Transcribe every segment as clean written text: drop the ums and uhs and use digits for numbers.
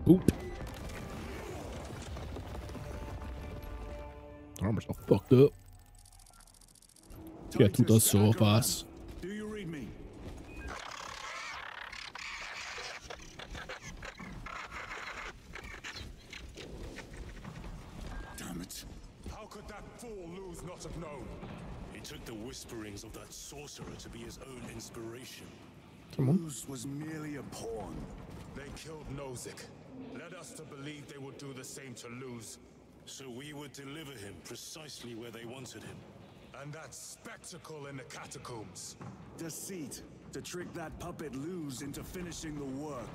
Oop. Armor's all fucked up. Get to the so fast. Do you read me? Damn it. How could that fool lose not have known? He took the whisperings of that sorcerer to be his own inspiration. Luz was merely a pawn. They killed Nozick, led us to believe they would do the same to Luz. So we would deliver him precisely where they wanted him. And that spectacle in the catacombs. Deceit. To trick that puppet Luz into finishing the work.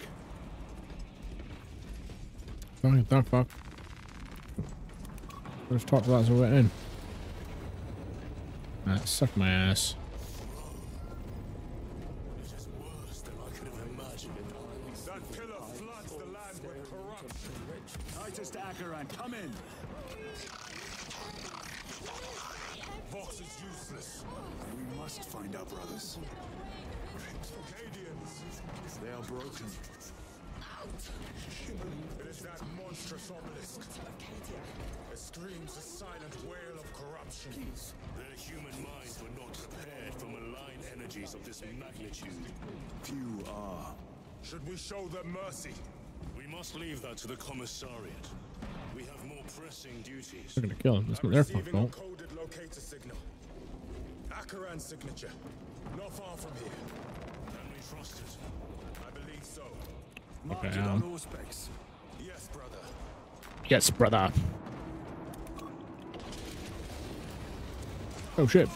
What the fuck? Let's talk about as we went in. That sucked my ass. It is worse than I could have imagined. That pillar floods the land with corruption. Titus to Acheron, come in. Vox is useless. We must find our brothers. Cadians. They are broken. It is that monstrous obelisk. It screams a silent wail of corruption. Their human minds were not prepared for malign energies of this magnitude. Few are. Should we show them mercy? We must leave that to the commissariat. We have more pressing duties. They're gonna kill him. That's not their fucking fault. Coded locator signal. Acheron's signature. Not far from here. Can we trust it? I believe so. Marked it on Auspex. Yes, brother. Yes, brother. Oh shit.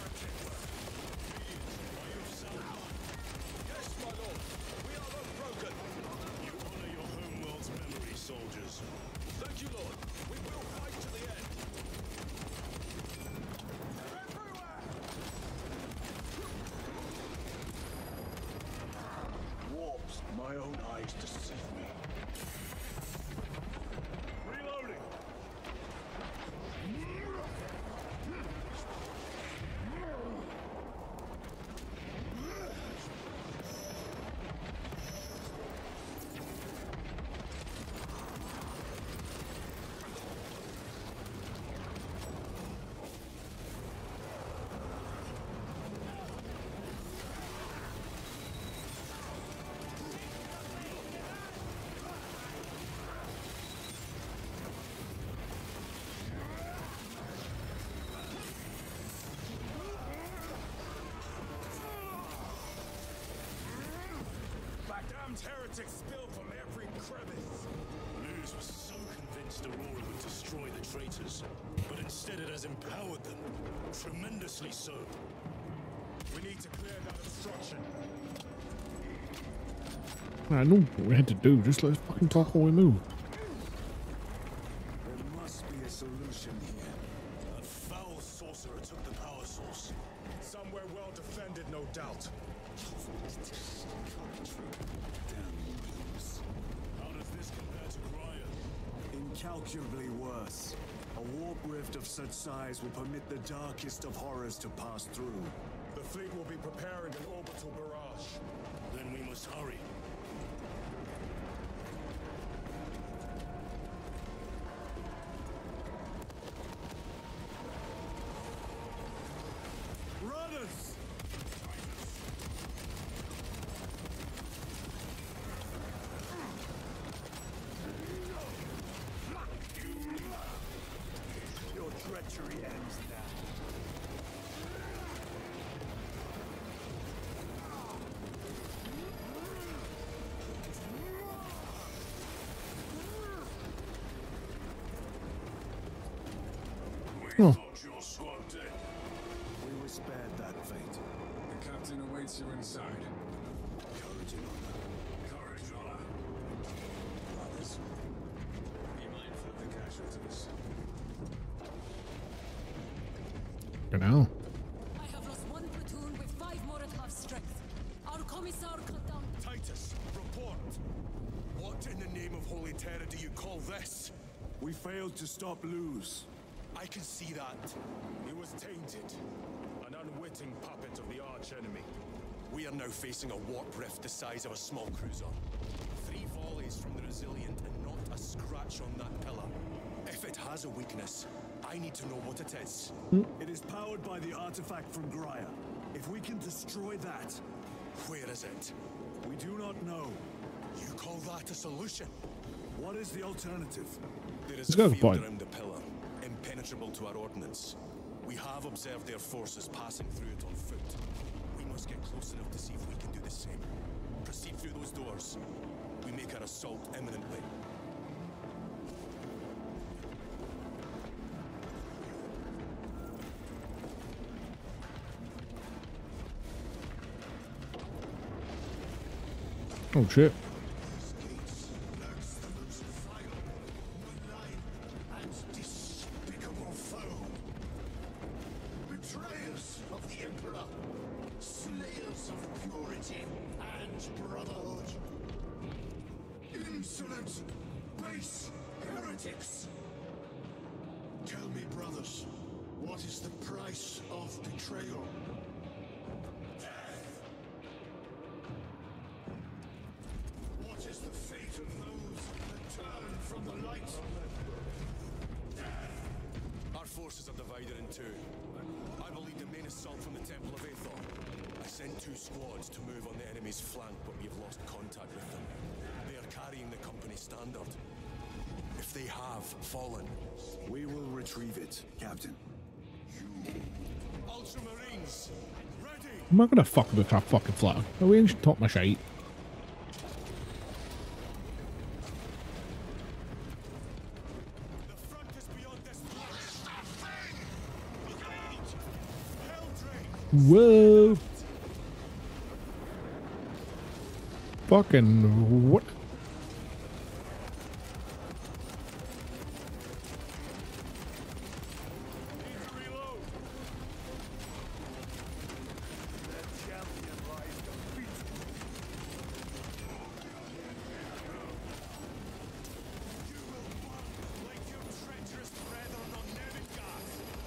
My own eyes deceive me. Reloading. Heretics spill from every crevice. Luz was so convinced Aurora would destroy the traitors, but instead it has empowered them. Tremendously so. We need to clear that obstruction. I know what we had to do. Just let's fucking talk while we move. There must be a solution here. That foul sorcerer took the power source. Somewhere well defended, no doubt. How does this compare to Graya? Incalculably worse. A warp rift of such size will permit the darkest of horrors to pass through. The fleet will be preparing an orbital barrage. Then we must hurry. Runners! Your treachery ends now. Oh. Your squad dead. We were spared that fate. The captain awaits you inside. Courage and honor. Courage, honor. Others, be mindful of the casualties. Good now. I have lost one platoon with 5 more at half strength. Our commissar cut down. Titus, report. What in the name of Holy Terror do you call this? We failed to stop Luz. I can see that. He was tainted. An unwitting puppet of the arch-enemy. We are now facing a warp rift the size of a small cruiser. 3 volleys rise from the resilient and not a scratch on that pillar. If it has a weakness, I need to know what it is. It is powered by the artifact from Graia. If we can destroy that, Where is it? we do not know. You call that a solution? What is the alternative? There is Let's go a for field point. around the pillar, impenetrable to our ordnance. We have observed their forces passing through it on foot. We must get close enough to see if we can do the same. Proceed through those doors. We make our assault imminently. Oh shit. Despicable foe. Betrayers of the Emperor. Slayers of purity and brotherhood. Insolent, base heretics. Tell me, brothers, what is the price of betrayal? What is the fate of those that turn from the light? Our forces are divided in two. I will lead the main assault from the Temple of Aethor. I sent 2 squads to move on the enemy's flank, but we have lost contact with them. They are carrying the company standard. If they have fallen, We will retrieve it, Captain. Ultramarines, ready! I'm not gonna fuck with that fucking flag. No, we ain't talk my shite. The front is beyond this place. Helldrake! Whoa. Fucking what? Need to reload. Their champion lies defeated. You will burn like your treacherous brethren on Nevigas.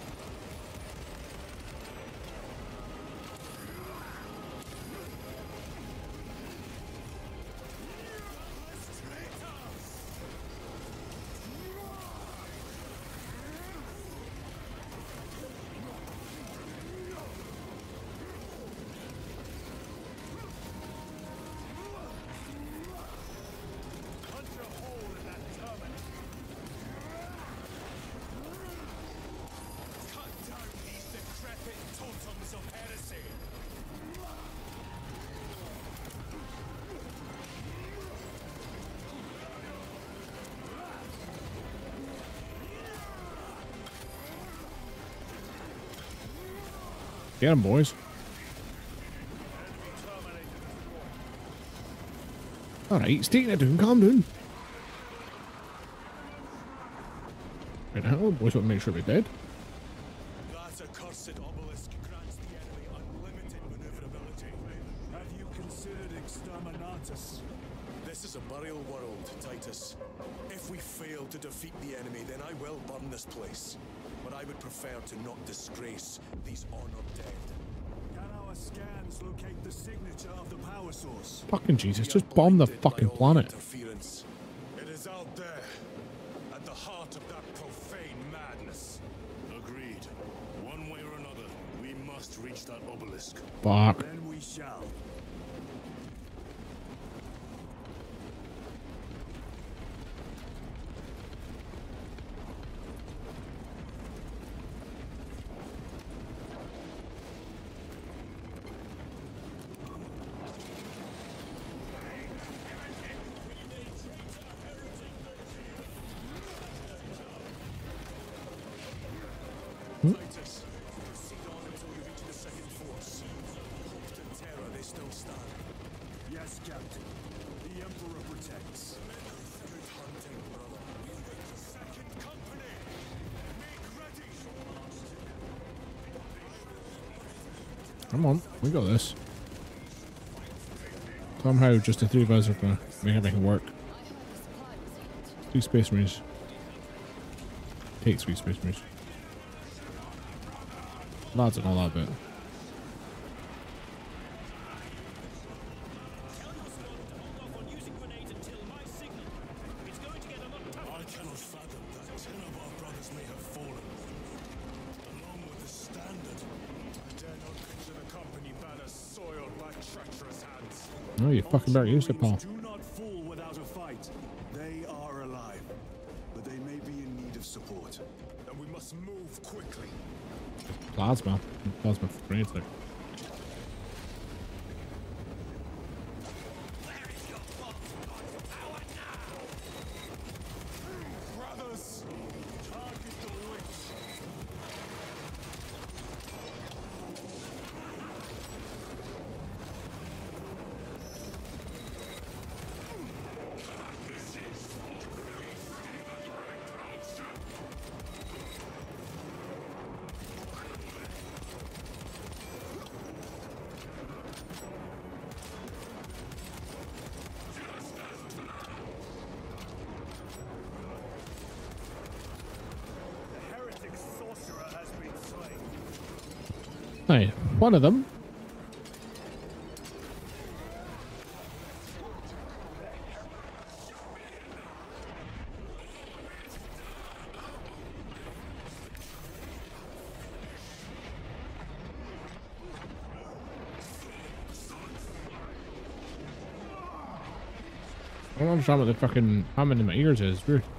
Punch a hole in that terminus. Cut down these decrepit totems of heresy. Get 'em, boys. Alright, it's taking it down. Calm down. Right now, boys want to make sure we're dead. That accursed obelisk grants the enemy unlimited maneuverability. Have you considered exterminatus? This is a burial world, Titus. If we fail to defeat the enemy, then I will burn this place. But I would prefer to not disgrace these honored dead. Can our scans locate the signature of the power source? Fucking Jesus, We are just bomb the blinded by fucking all planet. Interference. It is out there, at the heart of that profane madness. Agreed. One way or another, we must reach that obelisk. Fuck. Then we shall. Titus, proceed on until you reach the second force. Hope and terror, they still stand. Yes, Captain. The Emperor protects. Good hunting, brother. Second company, make ready. Come on, we got this. Somehow, just the 3 of us are gonna make everything work. 2 Space Marines. Take 3 Space Marines. Lads and all that bit. Tell your squad to hold off on using grenades until my signal. Oh, you fucking better use it, pal. Do not fall without a fight. They are alive, but they may be in need of support. And we must move quickly. Plasma. Plasma grenades there. Brothers, target the witch. The heretic sorcerer has been slain. Hey, one of them. I don't understand what the fucking humming in my ears is. It's weird.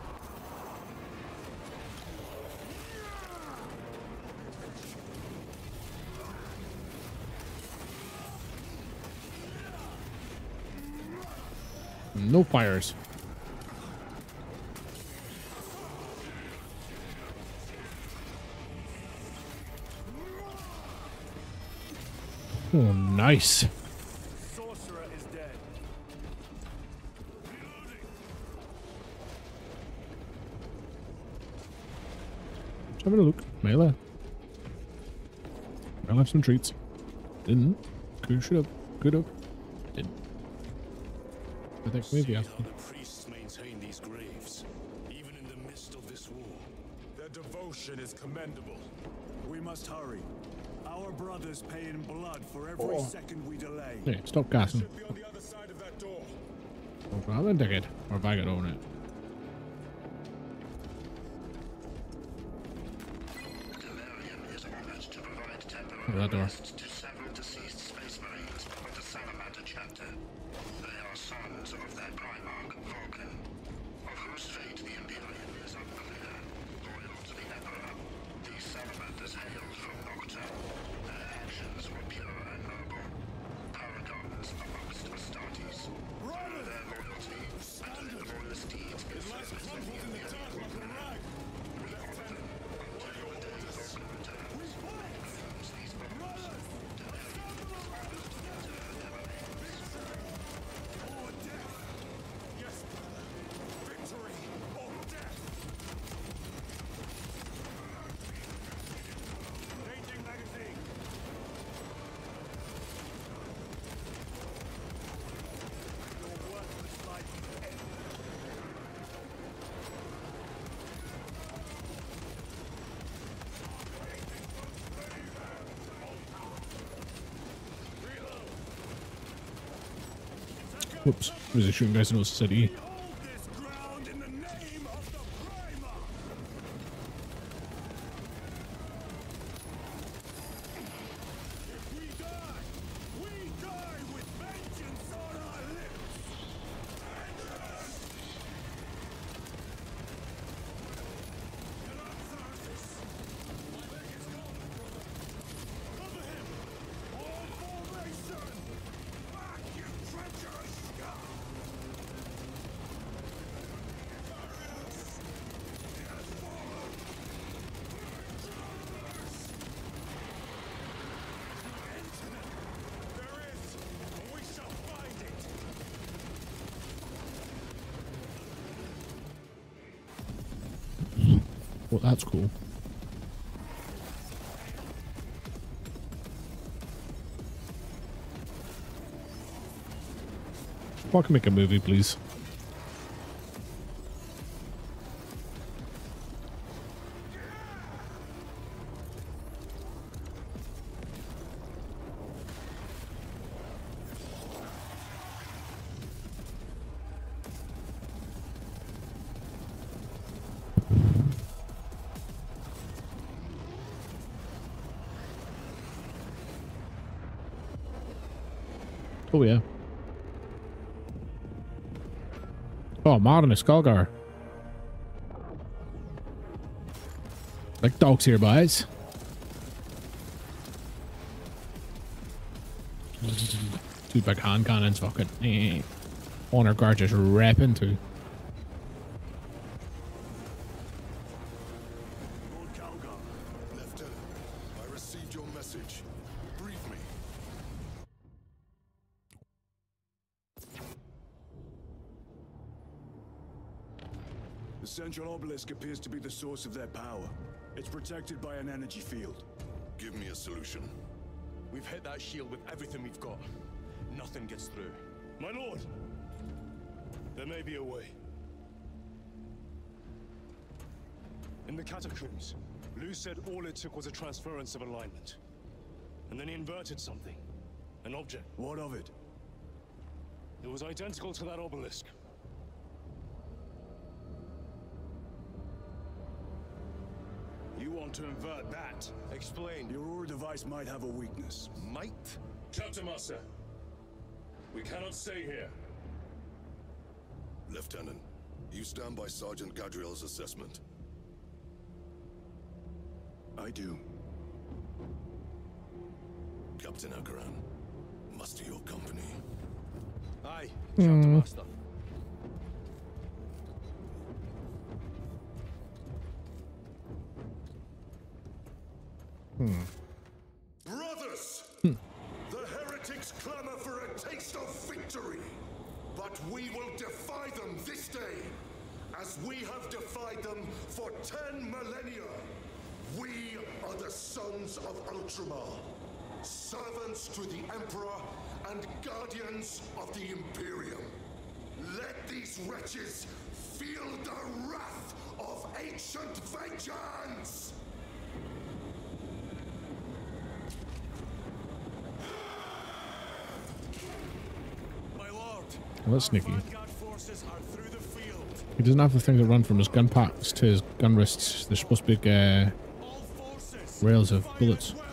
No fires. Oh, nice. Sorcerer is dead. Just having a look. Melee. I'll have some treats. Didn't. Should have. Could have. Didn't. I think maybe See I. how the priests maintain these graves, even in the midst of this war. Their devotion is commendable. We must hurry. Our brothers pay in blood for every second we delay. Hey, stop gassing. Should be on the other side of that door. Oh, grab and dig it. Or bag it on it. Delirium is honored to provide Oh, temporary that door. rest to several deceased space marines of the Salamander chapter. They are sons of their primarch, Vulcan, of whose fate the Imperium is unclear. Loyal to the Emperor, these Salamanders hailed from Nocturne. Their actions were pure and noble. Paragons amongst Astartes. Through their loyalty and their glorious deeds in service of the Imperium. We honor them until your day Vulcan returns. Confirms these bones. Or death. Yes, brother. Victory or death. Changing magazine. Your worthless life ends. Whoops. There's a shooting guys in the city. Hold this ground in the name of the Primer. If we die with vengeance on our lips. Get up, Xerxes. My leg is gone, brother. Cover him. All formation. Back, you treacherous scum. There is, and we shall find it. Well, that's cool. Fucking make a movie, please. Oh yeah. Oh, Martin and Skullgar. Like dogs here, boys. Two big hand cannons, fucking. Honor guard just rapping too. Lord Calgar. Lieutenant, I received your message. Brief me. The central obelisk appears to be the source of their power. It's protected by an energy field. Give me a solution. We've hit that shield with everything we've got. Nothing gets through. My lord! There may be a way. In the catacombs, Lou said all it took was a transference of alignment. And then he inverted something. An object. What of it? It was identical to that obelisk. You want to invert that? Explain. Your Aura device might have a weakness. Might? Captain Master, we cannot stay here. Lieutenant, you stand by Sergeant Gadriel's assessment. I do. Captain Akaran, muster your company. Aye, Captain Master. Brothers! The heretics clamor for a taste of victory. But we will defy them this day, as we have defied them for 10 millennia. We are the sons of Ultramar, servants to the Emperor and guardians of the Imperium. Let these wretches feel the wrath of ancient vengeance! My lord. Well, that's sneaky. Vanguard forces are through the field. He doesn't have the thing that run from his gun packs to his gun wrists. There's supposed to be All forces. rails of Fire bullets. at will.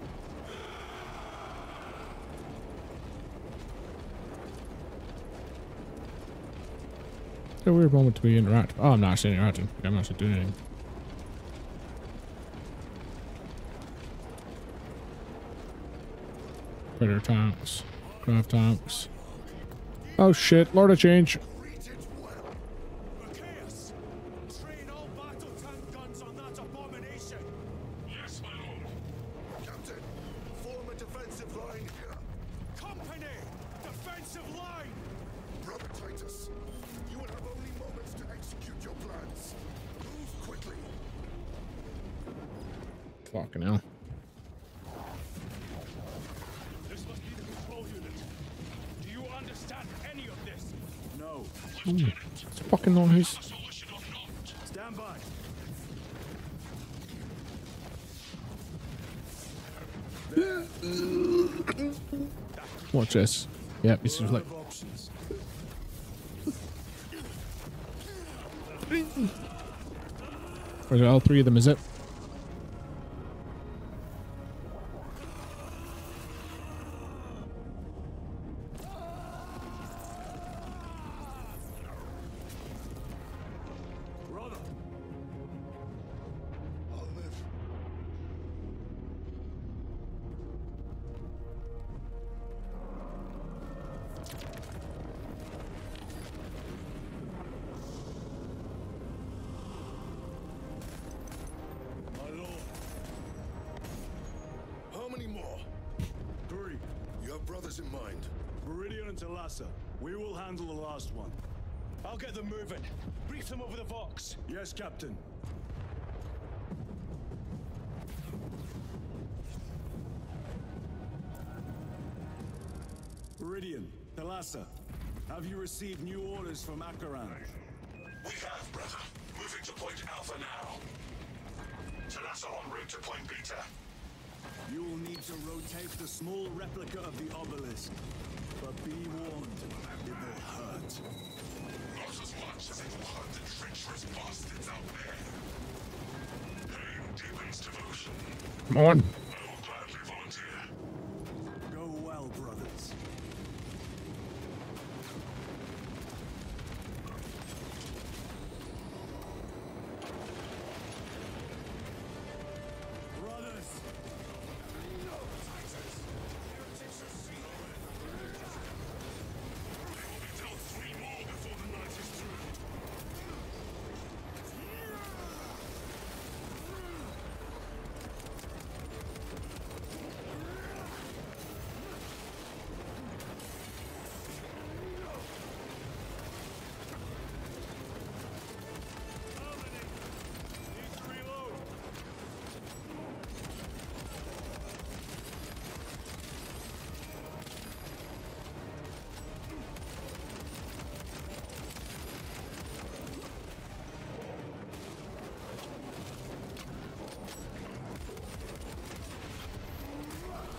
It's a weird moment to be interact. Oh, I'm not actually interacting. I'm not actually doing anything. Predator tanks. Craft tanks. Oh shit, Lord of Change. Chaos. Train all battle tank guns on that abomination. Yes, my lord. Captain, form a defensive line here. Company. Defensive line. Brother Titus, you will have only moments to execute your plans. Move quickly. Fucking hell. This must be the control unit. Do you understand any of this? No. It's fucking noise. Stand by. Watch this. Yep, this is like. Of options. Where's all three of them, is it? Brother. I'll live. My lord. How many more? 3. You have brothers in mind. Viridian and Talassa. We will handle the last one. I'll get them moving. Brief them over the Vox. Yes, Captain. Viridian, Talassa. Have you received new orders from Akaran? We have, brother. Moving to point Alpha now. Talassa en route to point Beta. You will need to rotate the small replica of the obelisk. But be warned, it will hurt. Not as much as it will hurt the treacherous bastards out there. Pain deepens devotion. Come on. I will gladly volunteer. Go well, brothers.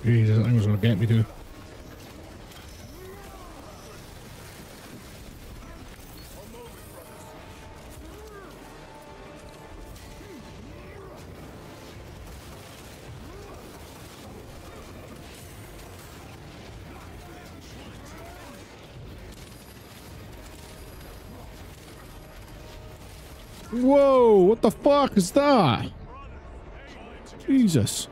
Jesus, I think it was gonna get me too. Whoa, what the fuck is that? Jesus.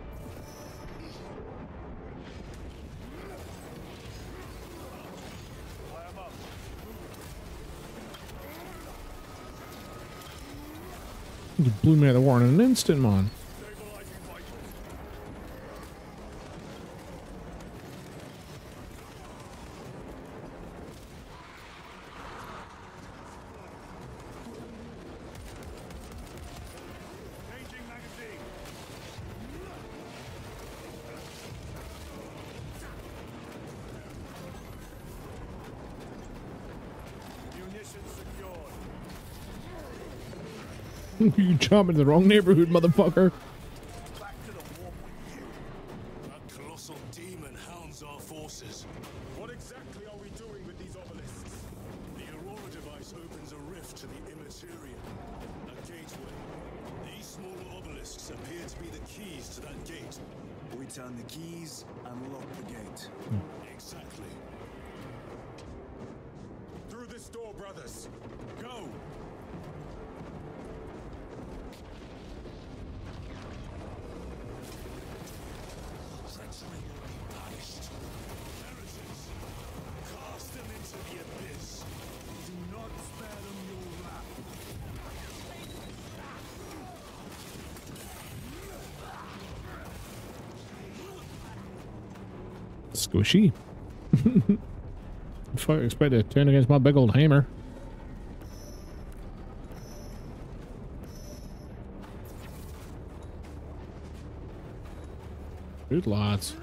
You blew me out of the water in an instant, man. You jump in the wrong neighborhood, motherfucker. That colossal demon hounds our forces. What exactly are we doing with these obelisks? The Aurora device opens a rift to the immaterial, a gateway. These smaller obelisks appear to be the keys to that gate. We turn the keys and lock the gate. Exactly. Through this door, brothers. Go! Treachery be punished. Heretics, cast them into the abyss. Do not spare them your wrath. Squishy. Fuck, expect to turn against my big old hammer. Good lads.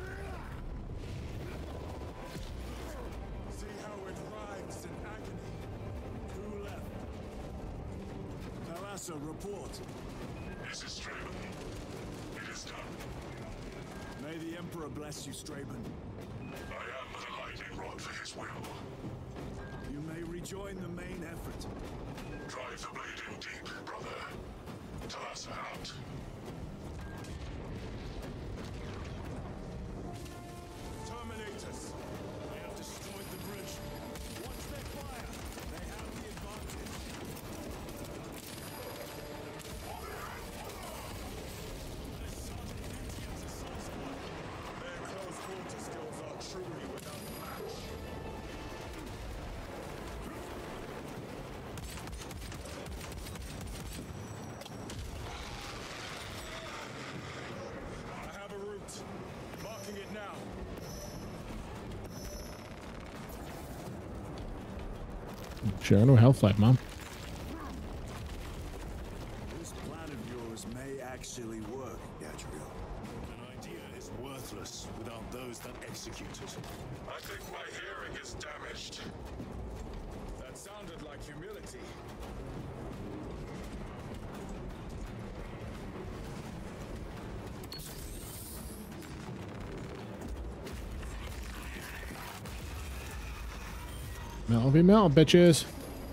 See how it writhes in agony. Who left? Thalassa, report. This is Straven. It is done. May the Emperor bless you, Straben. I am but a lightning rod for his will. You may rejoin the main effort. Drive the blade in deep, brother. Thalassa out. Terminators. They have destroyed the bridge. Watch their fire. They have the advantage. Their close quarter skills are truly without match. I have a route. Marking it now. Sure, no health left, man. This plan of yours may actually work, Gadriel. An idea is worthless without those that execute it. I think my hearing is damaged. That sounded like humility. Metal be metal, bitches.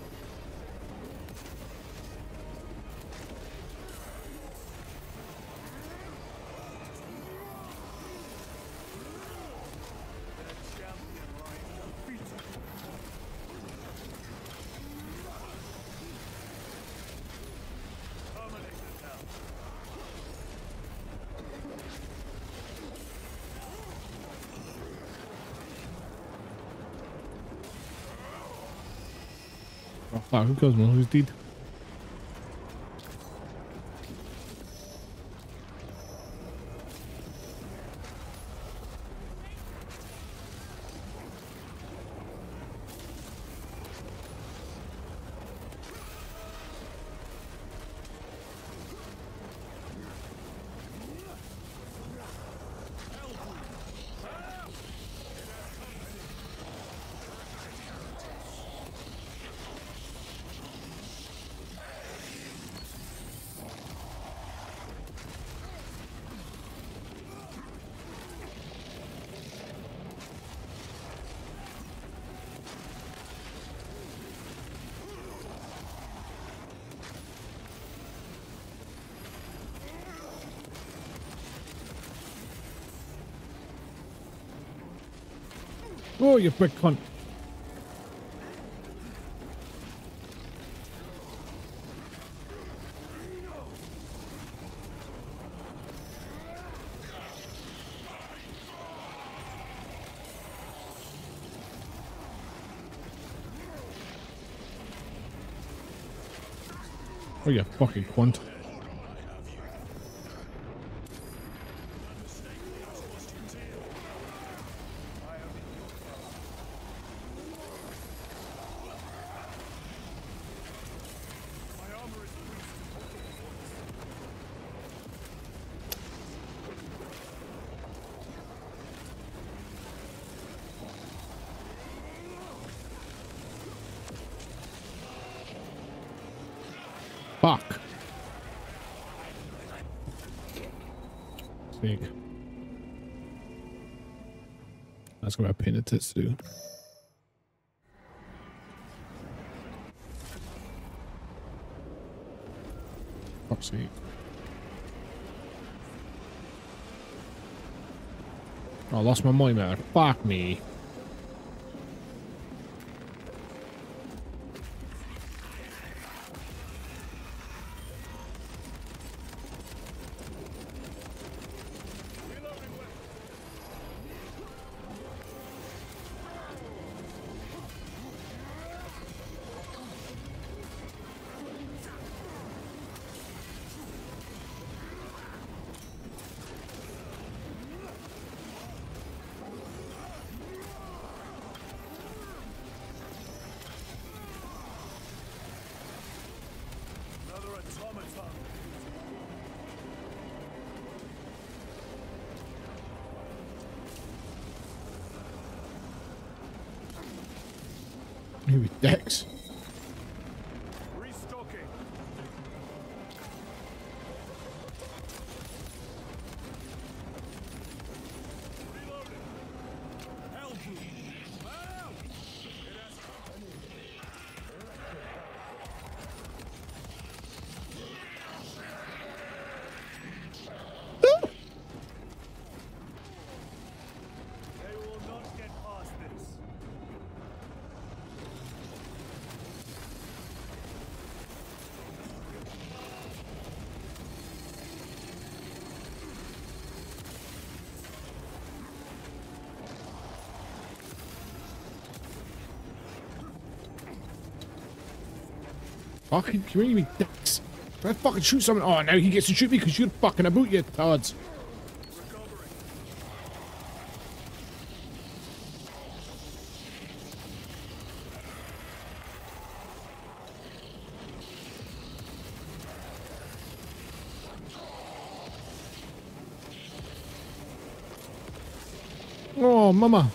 Oh fuck, who kills me? Who's dead? Oh, you big cunt. Oh, you fucking cunt. Fuck. Sneak. That's got a pain in the tits to do. Fuck's sake. Oh, I lost my mind there. Fuck me. Another automaton. Maybe Dex. Restocking. Reloading. Help me. Help! It has company. They will not get past this. Fucking, you really mean Dex? Can I fucking shoot someone? Oh, now he gets to shoot me because you're fucking about, you tards. Oh, mama.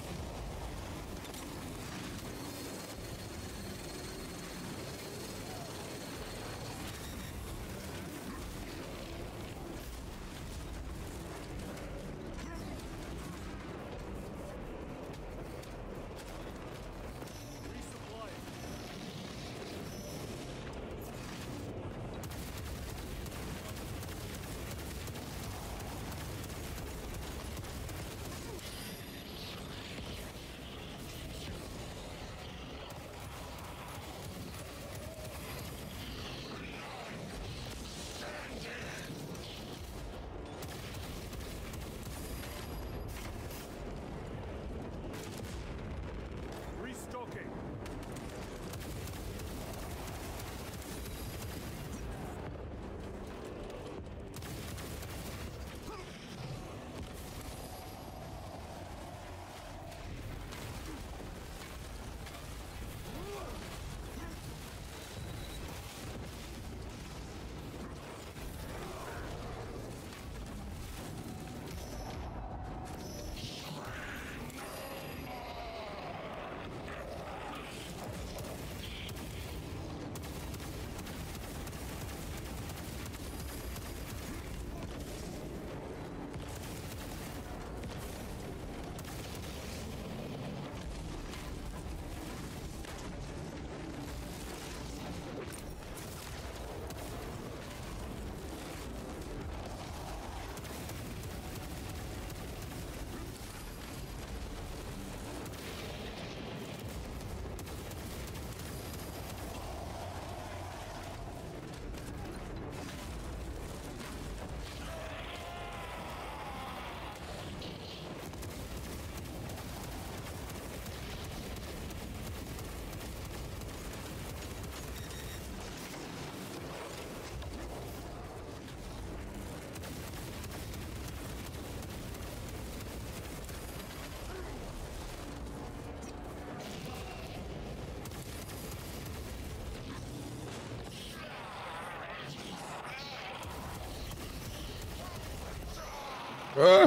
Ah!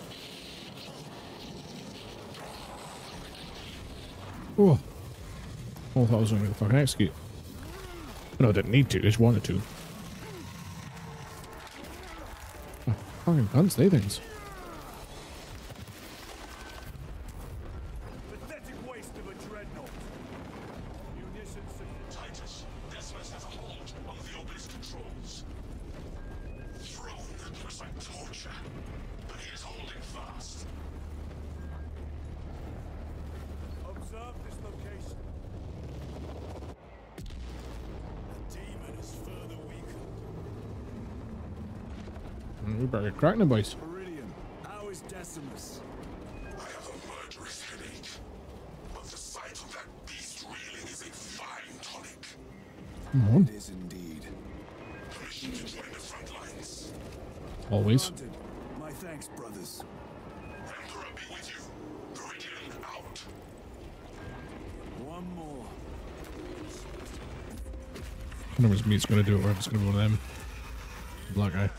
Oh. I thought I was going to fucking execute. No, I didn't need to, I just wanted to. Oh, fucking guns, they things. Pathetic waste of a dreadnought. Munitions and Titus, Decimus has a hold on the obelisk controls. Throne looks like torture, but he is holding fast. observe this location. The demon is further weakened. We better get cracking the boys. Meridian, how is Decimus? I have a murderous headache, but the sight of that beast reeling is a fine tonic. Come on. It is indeed. Permission to join the front lines. Always. Granted. My thanks, brothers. Emperor be with you. Meridian out. One more. I don't know if meat's gonna do it or if it's gonna be one of them. Black guy.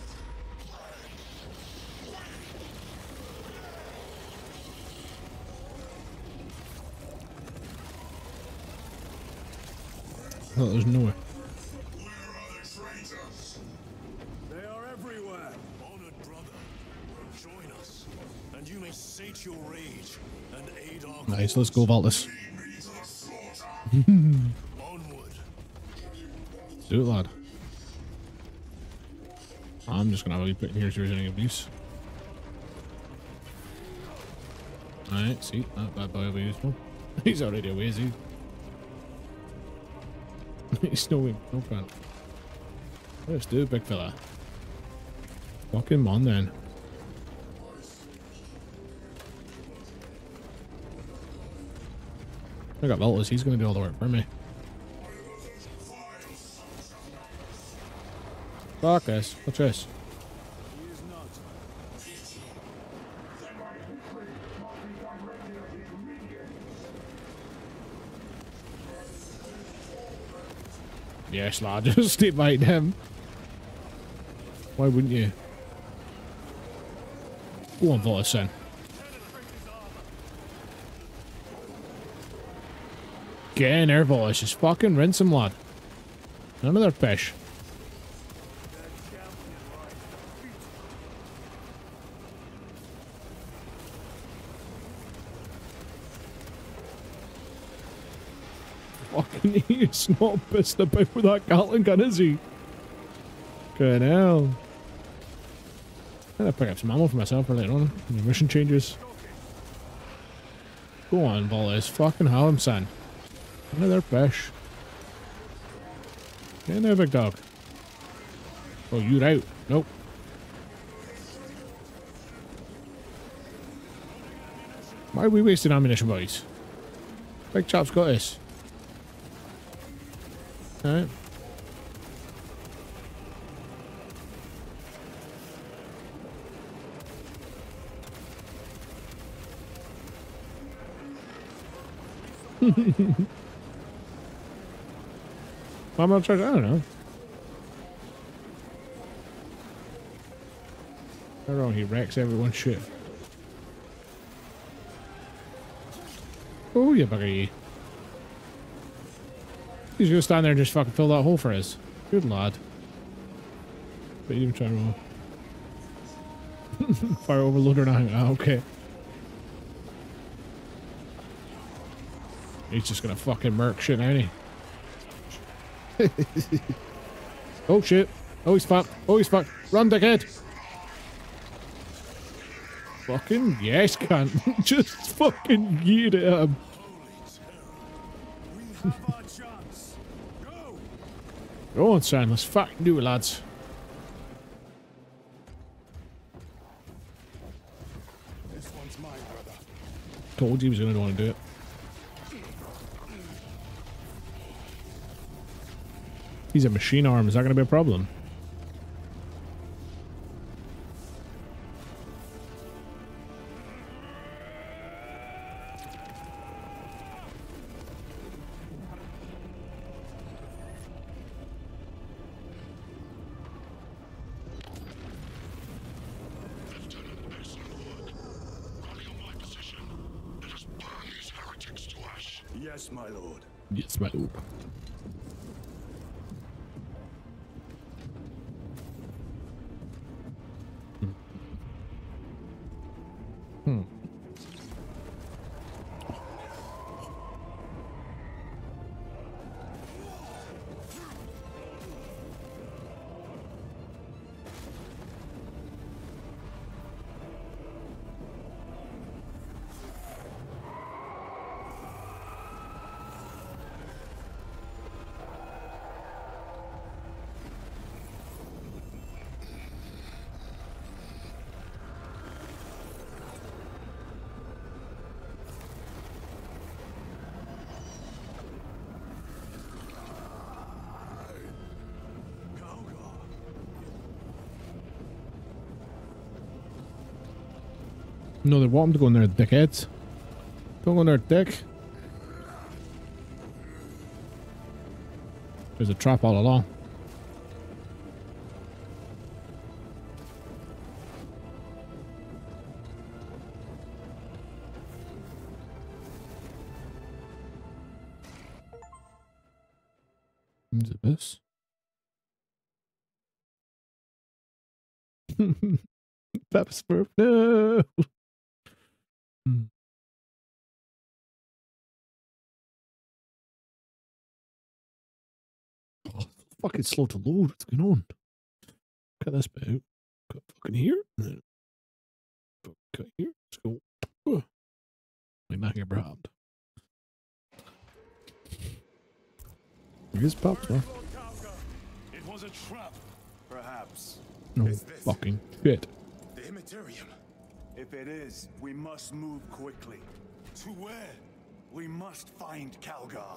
Oh, there's no way. Where are the traitors? They are everywhere. Honored brother, join us, and you may sate your rage and aid our Nice, let's go, Valtus. Lead me to the slaughter. Onward. Do it, lad. I'm just gonna have a wee put in here so there's any abuse. Alright, see, that bad boy will be useful. He's already away, is he? He's no way, no fan. Let's do it, big fella. Fuck him on then. I got Valtus, he's gonna do all the work for me. Fuck this. What's this? He is not. Yes, lad, just stay behind him. Why wouldn't you? Go on, Valtus then. Get in there, Valtus. Just fucking rinse him, lad. None of their fish. Fucking he's not pissed about with that Gatling gun, is he? Good hell. I'm gonna pick up some ammo for myself for later on. When the mission changes. Go on, Valtus. Fucking hell, him, son. Another fish. Get in there, big dog. Oh, you're out. Nope. Why are we wasting ammunition, boys? Big chap's got this. Alright. I'm not trying. I don't know. I don't know. He wrecks everyone's shit. Oh, you bugger you. He's gonna stand there and just fucking fill that hole for us. Good lad. But you even try to roll. Fire overload or nothing. Ah, okay. He's just gonna fucking murk shit, ain't he? Oh shit. Oh, he's fucked. Oh, he's fucked. Run, dickhead. Fucking yes, cunt. Just fucking yeet at him. We have our chance. Go. Go on, son. Let's fucking do it, lads. This one's mine, brother. Told you he was gonna want to do it. He's a machine arm. Is that gonna be a problem? Yes, my lord. Yes, my lord. No, they want him to go in there, dickheads. Don't go in there, dick. There's a trap all along. Is it this? Pepper Smurf, no! Oh, fucking slow to load. What's going on? Cut this bit out. Cut fucking here. Cut here. Let's go. We make your brand. Here's Pop Smurf. It was a trap. Perhaps. No Is this fucking shit. the Immaterium? If it is, we must move quickly. To where? We must find Calgar.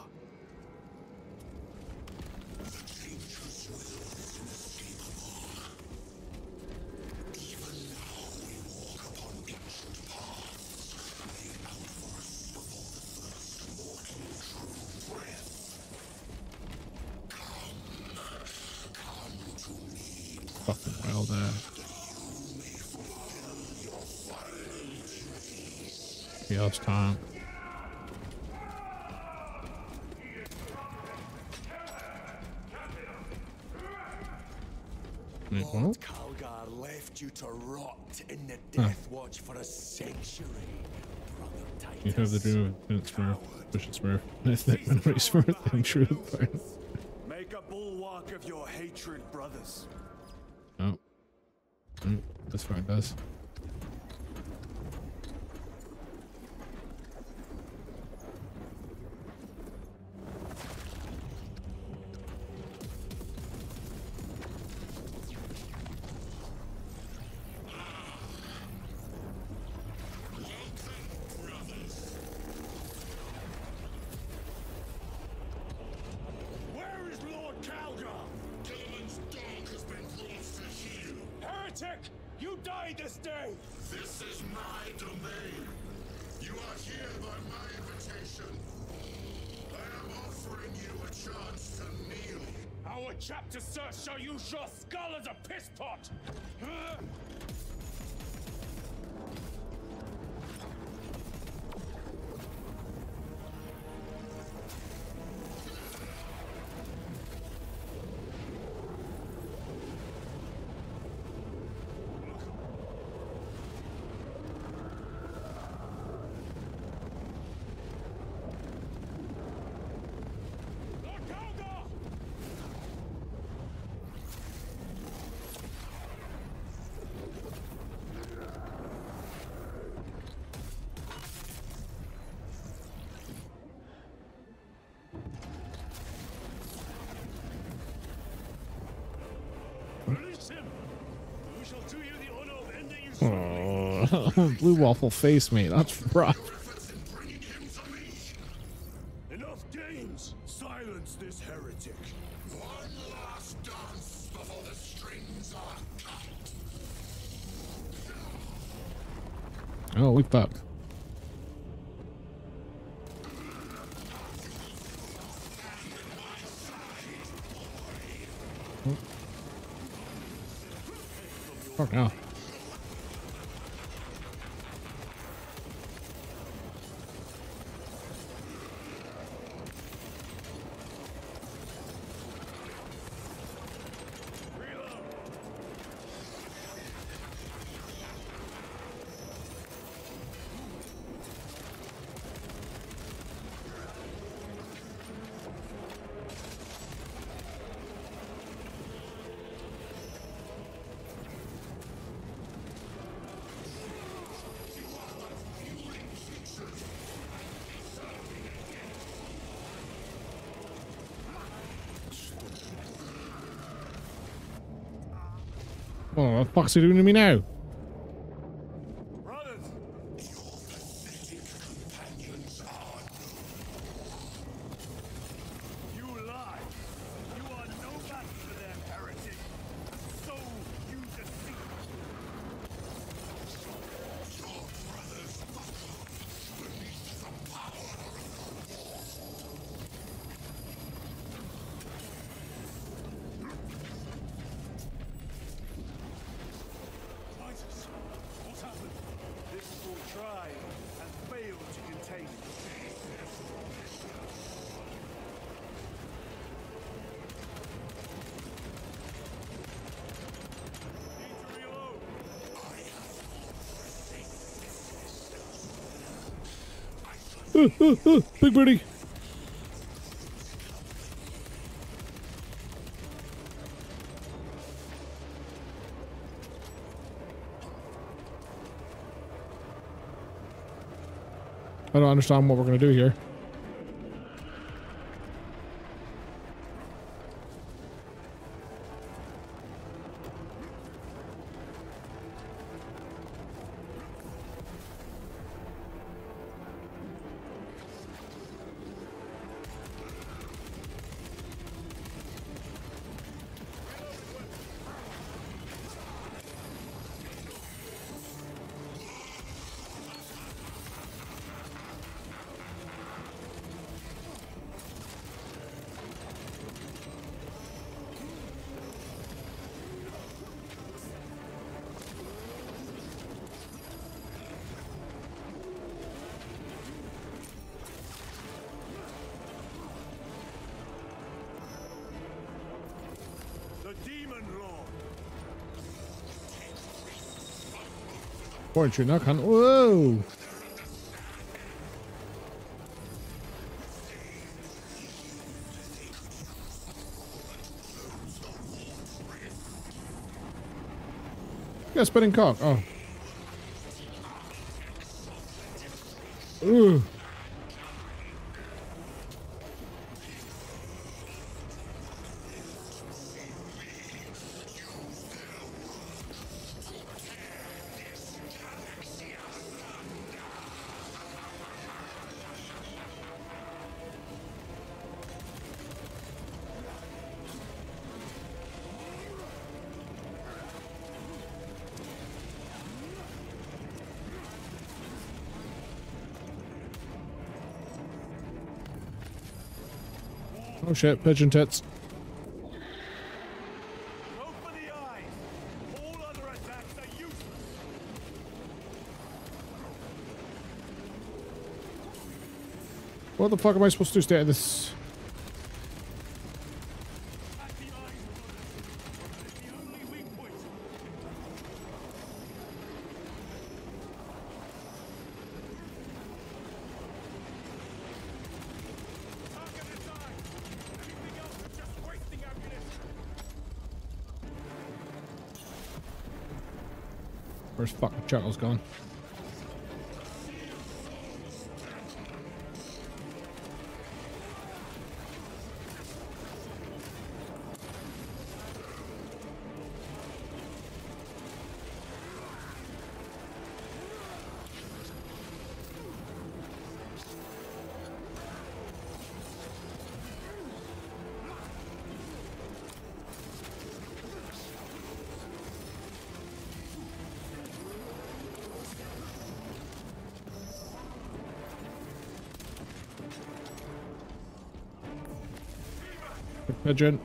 Fucking well there. Yes, time. Lord Calgar left you to rot in the Death Watch for a century, Brother Titus. You have the dream of Prince Smurf, Bishop Smurf, Ethnic Memory Smurf, and True. Make a bulwark of your hatred, brothers. Oh. That's fine, guys. Where is Lord Calgar? Gilliman's dog has been brought to heel. Heretic! You die this day! This is my domain. You are here by my invitation. I am offering you a chance to kneel. Our chapter, sir, shall use your skull as a piss pot! Lord Calgar! Release him! We shall do you the honor of ending your suffering. Oh, blue waffle face, mate. That's rough. Efforts in bringing him to me. Enough games! Silence this heretic. One last dance before the strings are cut. Oh, we fucked. Fuck now. Oh, what the fuck's he doing to me now? Brothers! You lie! You are no match for them, heretic! So you deceive! Titus, what's happened? This will try and fail to contain it. Need to reload. Big birdie. I don't understand what we're going to do here. The Demon Lord! Point you now, cunt. Whoa! Yeah, spinning cock. Oh. Ooh. Oh shit, pigeon tits. Go for the eyes! All other attacks are useless! What the fuck am I supposed to do? Stay at this? Attack the eyes, brothers! It's the only weak point! Target its eyes! Anything else is just wasting ammunition! Where's fucking Chuckles gone? Pigeon.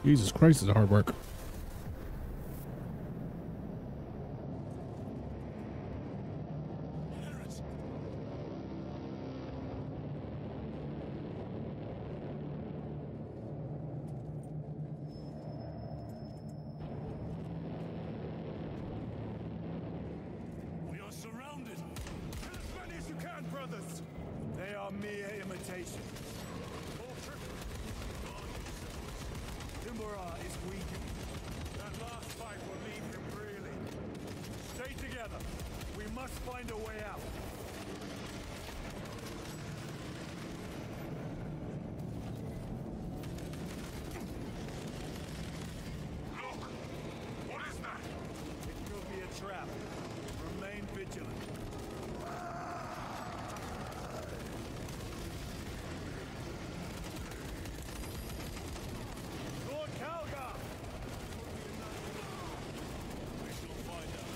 Jesus Christ, it's hard work. We are surrounded. Kill as many as you can, brothers. They are mere imitations. Timbura is weakening. That last fight will leave him reeling. Stay together. We must find a way out. Look! What is that? It will be a trap. Remain vigilant. Lord Calgar! We shall find out.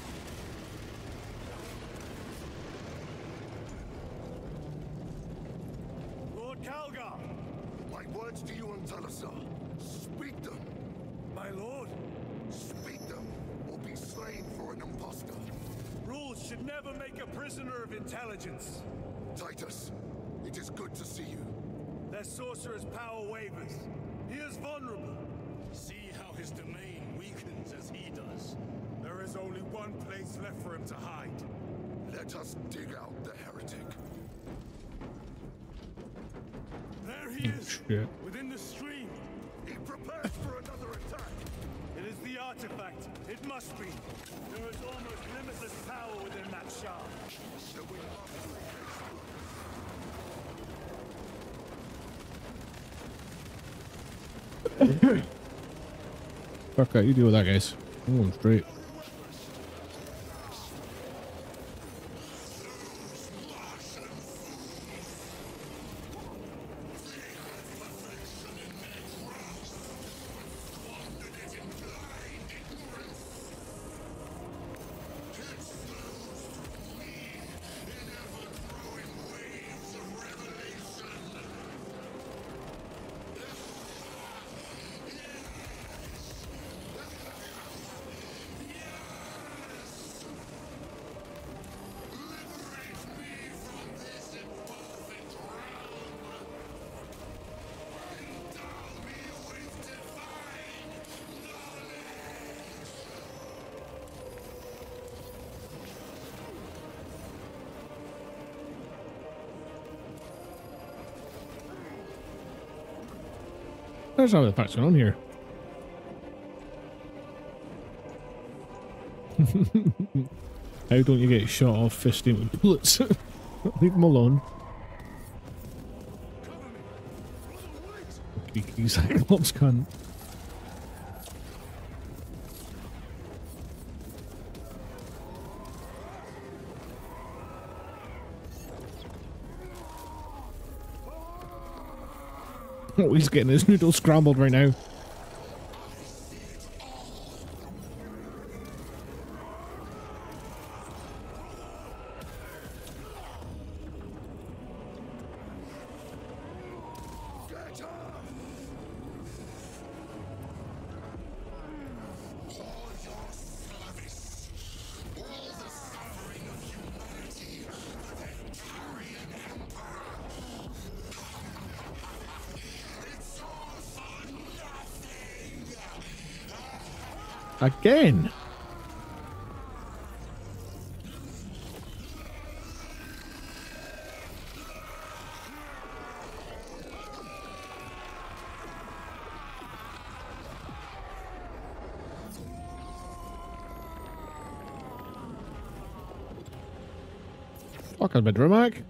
Lord Calgar! My words to you on Talasar. Speak them. My lord, Speak them, or be slain for an impostor. rules should never make a prisoner of intelligence. Titus, it is good to see you. Their sorcerer's power wavers. He is vulnerable. See how his domain weakens as he does. There is only one place left for him to hide. Let us dig out the heretic. There he is, Shit. within the stream. He prepares for another attack. It is the artifact. It must be. There is almost limitless power within that shard. Then we must Fuck that, you deal with that, guys. I'm going straight. There's not the fuck's going on here. How don't you get shot off 15 with bullets? Leave him alone. Creaky Cyclops cunt. Oh, he's getting his noodles scrambled right now. Again. Fuck, a bit dramatic.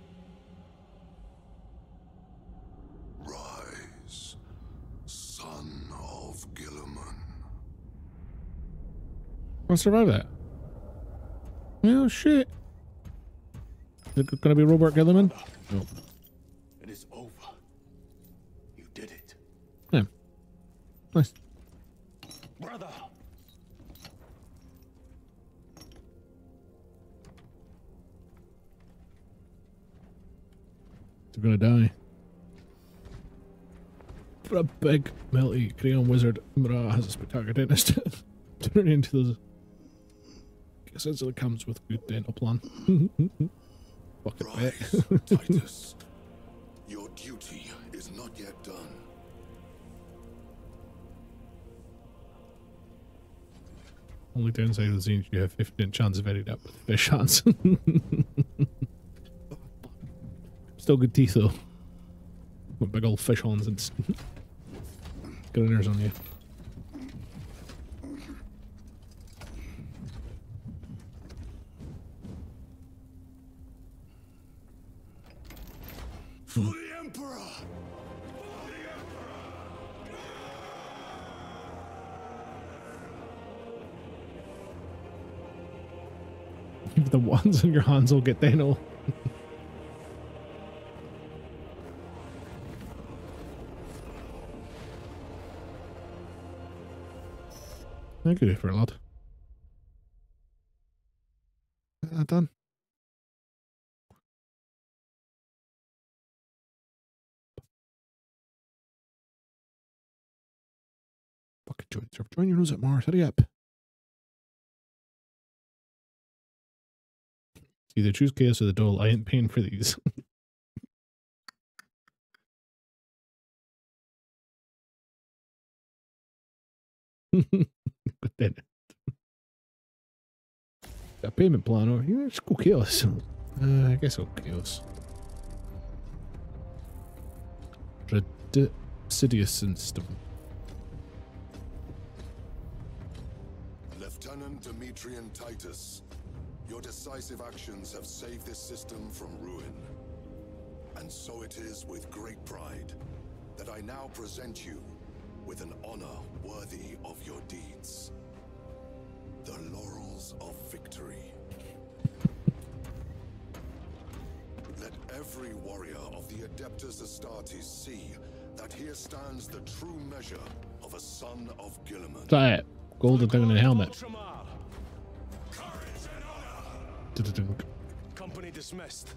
rise, son of Gilliman. I'll survive that. Oh shit. Is it gonna be Robert Gilliman? No. It is over. You did it. Yeah. Nice. Brother! They're gonna die. For a big, melty crayon wizard, Umara has a spectacular dentist. Turning into those. Guess it comes with good dental plan. Fucking bet. Rise, Titus. Your duty is not yet done. Only downside of the scene is you have 50% chance of ending up with fish hands. Still good teeth though. With big old fish horns and grinners on you. For the Emperor! If the ones on your hands will get dental. Thank you for a lot. Done. Fucking join your nose at Mars, hurry up. Either choose chaos or the dole. I ain't paying for these. But then a payment plan or yeah, let's go chaos. I guess I'll chaos. Sidious system. Lieutenant Demetrian Titus, your decisive actions have saved this system from ruin. And so it is with great pride that I now present you with an honor worthy of your deeds. The laurels of victory. Let every warrior of the Adeptus Astartes see that here stands the true measure of a son of Guilliman. Try it. Golden thing in the helmet. Courage and honor. Company dismissed.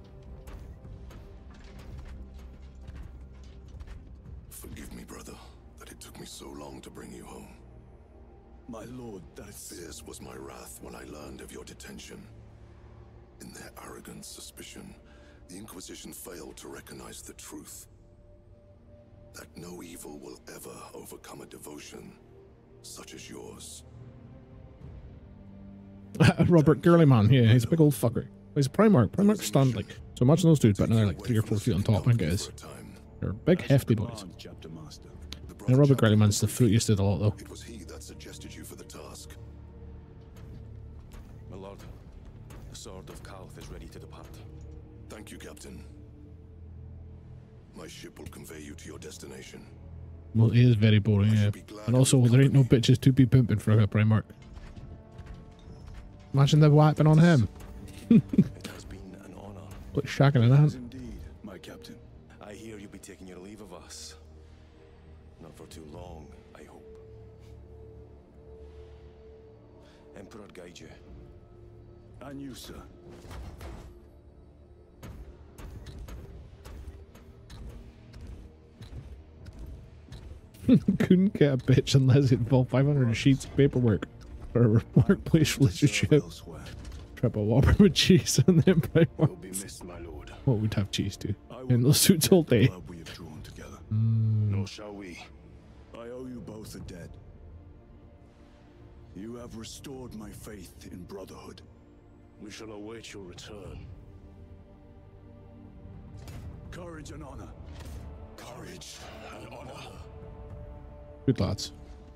Forgive me, brother, that it took me so long to bring you home. My lord, that's... Fierce was my wrath when I learned of your detention. In their arrogant suspicion, the Inquisition failed to recognize the truth. That no evil will ever overcome a devotion such as yours. Robert Girlyman, yeah, he's a big old fucker. He's a Primarch. Primarch stand like so much of those dudes, but now they're like 3 or 4 feet on top, I guess. They're big, hefty boys. And Robert Girlyman's the fruitiest of the lot, though. It was he that suggested you for the task. My lord, the sword of Kalth is ready to depart. Thank you, Captain. My ship will convey you to your destination. Well, he is very boring, yeah. And also, there ain't no bitches to be pimping for a Primarch. Imagine the wiping on him. It has been an honor. Like shagging an ant. Indeed, my captain. I hear you'll be taking your leave of us. Not for too long, I hope. Emperor guide you. And you, sir. Couldn't get a bitch unless it involved 500 sheets of paperwork for a workplace relationship. Triple Whopper with cheese and then Will be missed, my lord. what would have cheese to? In those suits all day. Blood we have drawn together. Nor shall we. I owe you both a debt. You have restored my faith in brotherhood. We shall await your return. Courage and honor. Courage and honor. Good lads.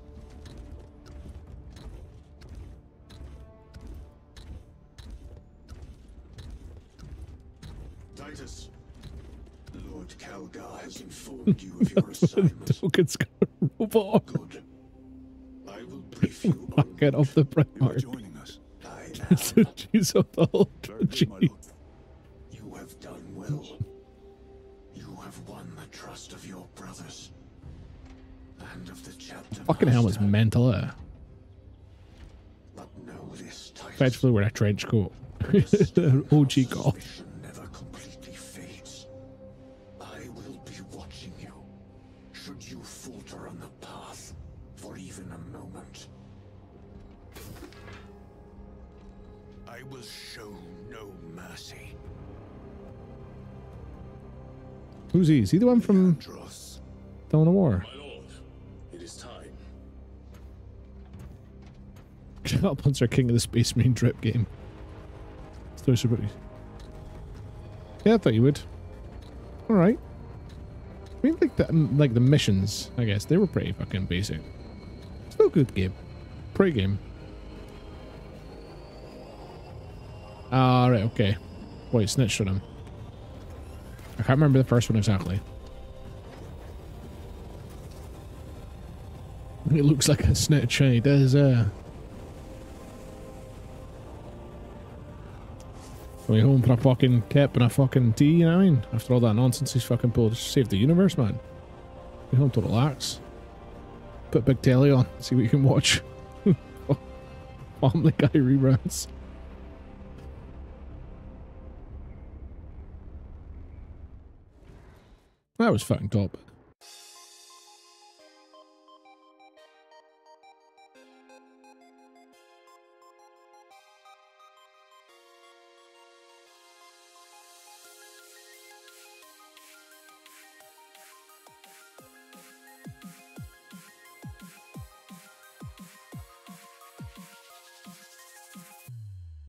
Titus, Lord Calgar has informed you of your assignment. Token's got a robot. Good. I will brief you on Get off the you are Primarch. joining us. I It's the cheese of the whole Very good, my cheese. lord. You have done well. You have won the trust of your brothers. And of the chapter. Fucking helmet's master. mental, eh? But know this, Titus. Effectively wearing a trench coat. OG golf. Suspicion never completely fades. I will be watching you. Should moment. I will show no mercy. Who's he? Is he the one from Dross. Dawn of War? My lord, it is time. Shut up, Hunter, King of the Space Marine drip game. Story so pretty. Yeah, I thought you would. Alright. I mean, like the missions, I guess, they were pretty fucking basic. Still a good game. Pretty game. Ah, right, okay. Wait, snitched on him. I can't remember the first one exactly. It looks like a snitch, he does, Way home for a fucking kip and a fucking tea, you know what I mean? After all that nonsense he's fucking pulled, just saved the universe, man. Way home to relax. Put big telly on, see what you can watch. Family Guy reruns. That was fucking top.